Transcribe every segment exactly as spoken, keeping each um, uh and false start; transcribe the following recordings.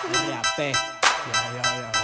R A P. Ya, ya, ya.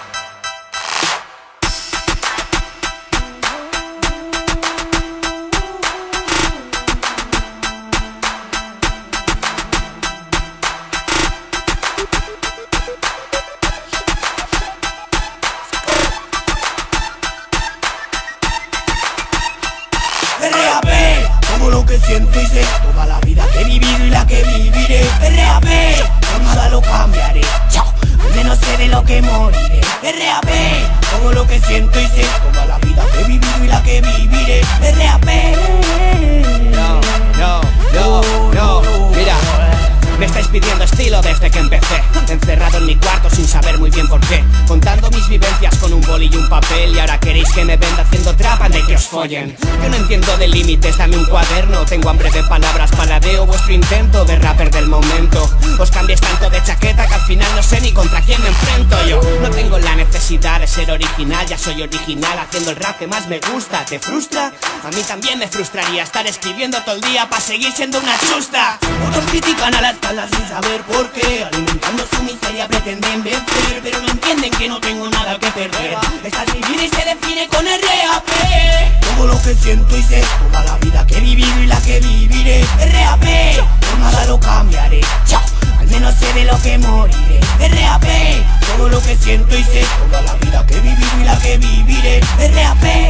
R A P, todo lo que siento y sé, toda la vida que he vivido y la que viviré. R A P, por nada lo cambiaré, chao, al menos sé de lo que moriré. R A P, todo lo que siento y sé, toda la vida que he vivido y la que viviré. R A P. No, no, no, no, mira. Me estáis pidiendo estilo desde que empecé, encerrado en mi cuarto sin saber muy bien por qué, contando mis vivencias con un boli y un papel. Y ahora queréis que me venda haciendo trapa de que os follen. Yo no entiendo de límites, dame un cuaderno. Tengo hambre de palabras, paladeo vuestro intento de rapper del momento. Os cambiéis tanto de chaqueta que al final no sé ni contra quién me enfrento. Yo no tengo la necesidad de ser original, ya soy original haciendo el rap que más me gusta. ¿Te frustra? A mí también me frustraría estar escribiendo todo el día para seguir siendo una chusta. Otros critican a la espalda sin saber por qué, alimentando su miseria pretenden vencer, pero no entienden que no tengo nada que perder. Esta es mi vida y se define con R A P. Todo lo que siento y sé, toda la vida que he vivido y la que viviré. R A P, por nada lo cambiaré, chao, al menos sé de lo que moriré. R A P, todo lo que siento y sé, toda la vida que he vivido y la que viviré. R A P.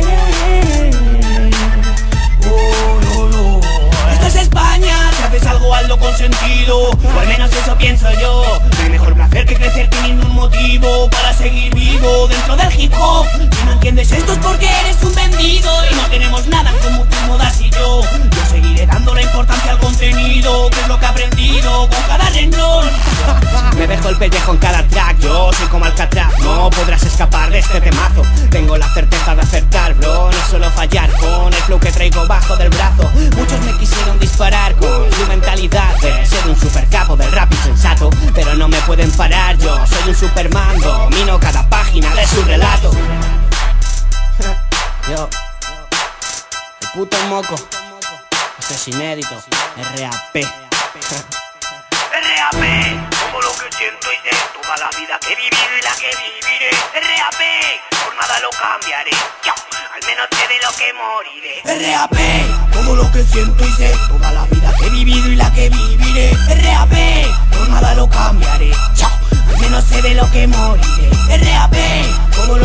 Oh, oh, oh. Esto es España, si haces algo hazlo con sentido, o al menos eso pienso yo. No hay mejor placer que crecer teniendo un motivo para seguir vivo dentro del hip hop. Si no entiendes esto es porque eres un vendido y no tenemos nada en común tú, Modas y yo. Yo seguiré dando la importancia al contenido, que es lo que he aprendido con cada renglón. Me dejo el pellejo en cada track, yo soy como Alcatraz, no podrás escapar de este temazo. Tengo la certeza de acertar, bro, no suelo fallar con el flow que traigo bajo del brazo. Muchos me quisieron disparar con su mentalidad de ser un super capo del rap insensato, pero no me pueden parar, yo soy un Superman, domino cada página de su relato. Yo, el puto moco, esto es inédito, R A P. R A P, todo lo que siento y sé, toda la vida que he vivido y la que viviré. R A P, por nada lo cambiaré, chao, al menos sé de lo que moriré. R A P, todo lo que siento y sé, toda la vida que he vivido y la que viviré. R A P, por nada lo cambiaré, chao, al menos sé de lo que moriré. R A P, todo